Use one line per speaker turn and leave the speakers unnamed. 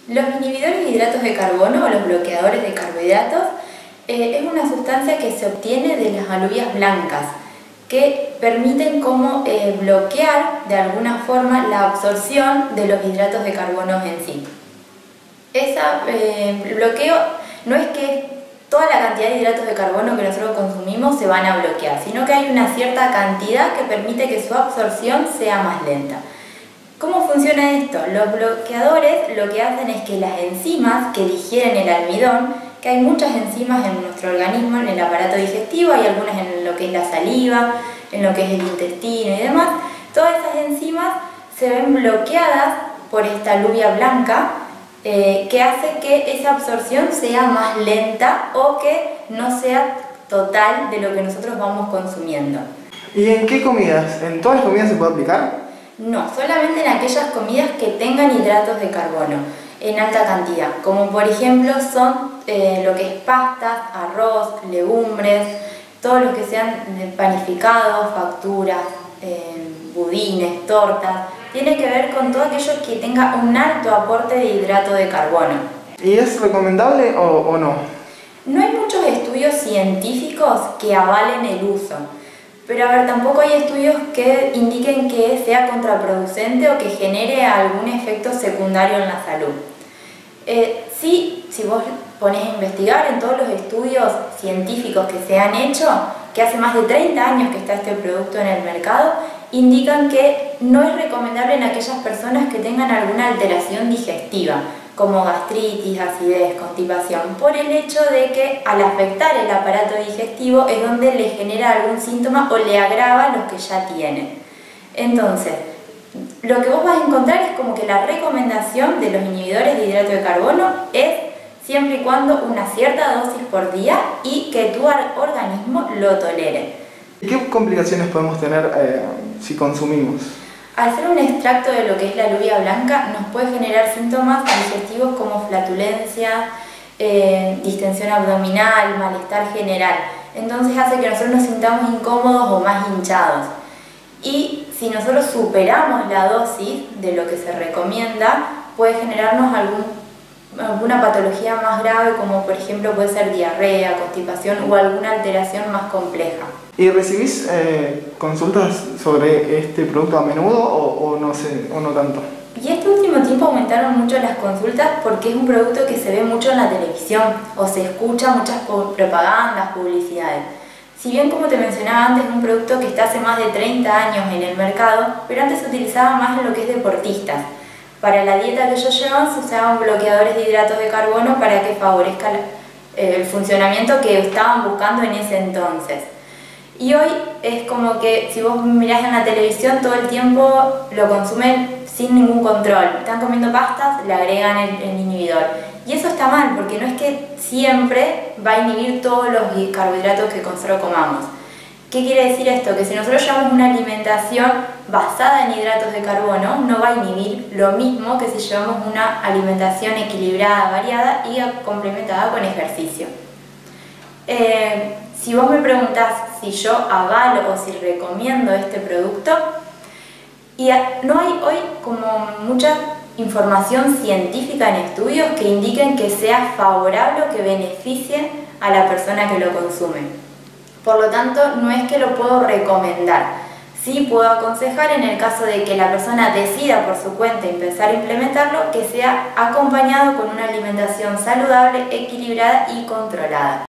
Los inhibidores de hidratos de carbono o los bloqueadores de carbohidratos es una sustancia que se obtiene de las alubias blancas que permiten como bloquear de alguna forma la absorción de los hidratos de carbono en sí. El bloqueo no es que toda la cantidad de hidratos de carbono que nosotros consumimos se van a bloquear, sino que hay una cierta cantidad que permite que su absorción sea más lenta. ¿Cómo funciona esto? Los bloqueadores lo que hacen es que las enzimas que digieren el almidón, que hay muchas enzimas en nuestro organismo, en el aparato digestivo, hay algunas en lo que es la saliva, en lo que es el intestino y demás, todas esas enzimas se ven bloqueadas por esta alubia blanca que hace que esa absorción sea más lenta o que no sea total de lo que nosotros vamos consumiendo.
¿Y en qué comidas? ¿En todas las comidas se puede aplicar?
No, solamente en aquellas comidas que tengan hidratos de carbono en alta cantidad, como por ejemplo son lo que es pastas, arroz, legumbres, todo lo que sean panificados, facturas, budines, tortas. Tiene que ver con todo aquello que tenga un alto aporte de hidrato de carbono.
¿Y es recomendable o no?
No hay muchos estudios científicos que avalen el uso. Pero a ver, tampoco hay estudios que indiquen que sea contraproducente o que genere algún efecto secundario en la salud. Sí, si vos ponés a investigar en todos los estudios científicos que se han hecho, que hace más de 30 años que está este producto en el mercado, indican que no es recomendable en aquellas personas que tengan alguna alteración digestiva, como gastritis, acidez, constipación, por el hecho de que al afectar el aparato digestivo es donde le genera algún síntoma o le agrava los que ya tiene. Entonces, lo que vos vas a encontrar es como que la recomendación de los inhibidores de hidrato de carbono es siempre y cuando una cierta dosis por día y que tu organismo lo tolere.
¿Y qué complicaciones podemos tener si consumimos?
Al ser un extracto de lo que es la alubia blanca, nos puede generar síntomas digestivos como flatulencia, distensión abdominal, malestar general. Entonces hace que nosotros nos sintamos incómodos o más hinchados. Y si nosotros superamos la dosis de lo que se recomienda, puede generarnos alguna patología más grave, como por ejemplo puede ser diarrea, constipación o alguna alteración más compleja.
¿Y recibís consultas sobre este producto a menudo o no tanto?
Y este último tiempo aumentaron mucho las consultas porque es un producto que se ve mucho en la televisión o se escucha muchas propagandas, publicidades. Si bien, como te mencionaba antes, es un producto que está hace más de 30 años en el mercado, pero antes se utilizaba más en lo que es deportistas. Para la dieta que ellos llevan se usaban bloqueadores de hidratos de carbono para que favorezca el funcionamiento que estaban buscando en ese entonces. Y hoy es como que si vos mirás en la televisión todo el tiempo lo consumen sin ningún control. Están comiendo pastas, le agregan el inhibidor. Y eso está mal porque no es que siempre va a inhibir todos los carbohidratos que nosotros comamos. ¿Qué quiere decir esto? Que si nosotros llevamos una alimentación basada en hidratos de carbono, no va a inhibir lo mismo que si llevamos una alimentación equilibrada, variada y complementada con ejercicio. Si vos me preguntás si yo avalo o si recomiendo este producto, y no hay hoy como mucha información científica en estudios que indiquen que sea favorable o que beneficie a la persona que lo consume. Por lo tanto, no es que lo puedo recomendar. Sí puedo aconsejar en el caso de que la persona decida por su cuenta empezar a implementarlo, que sea acompañado con una alimentación saludable, equilibrada y controlada.